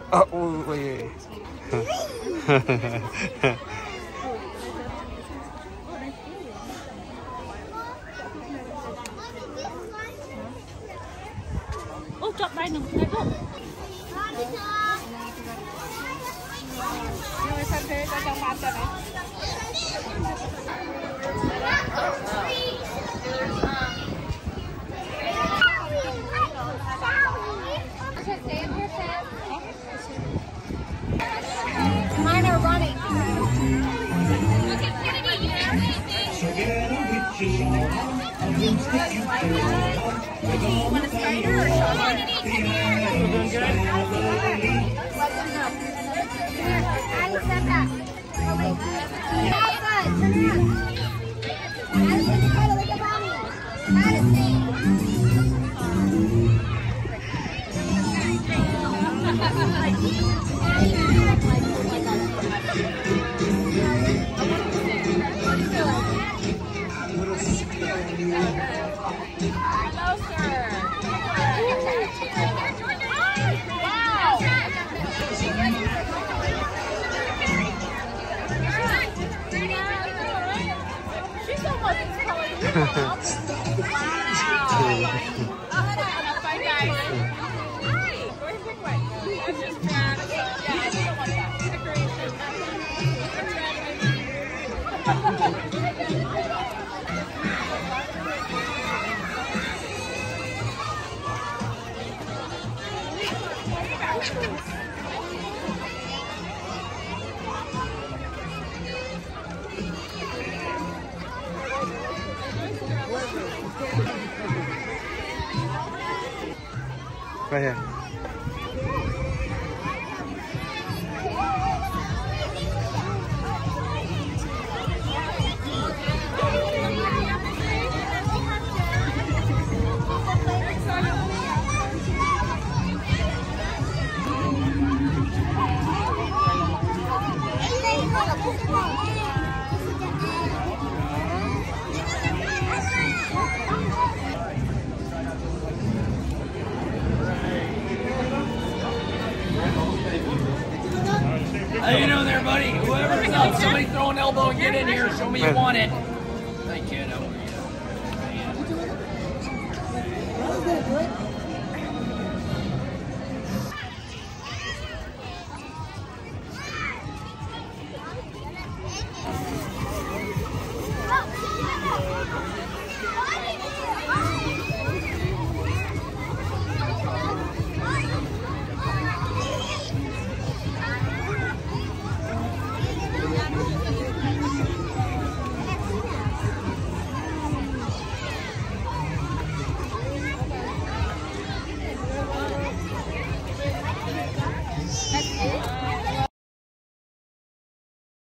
wait. Ô, chọn bay đừng ngay không? Nhưng mà sao thế cho trong bán cho nó. Mine are running. Want a spider or shot? Doing good? Addie said that. Oh, wait. Turn around. Addie, try to look at mommy. Addie. Right here. How you doing there, buddy? Whoever's up, somebody throw an elbow and get in here. Show me you want it.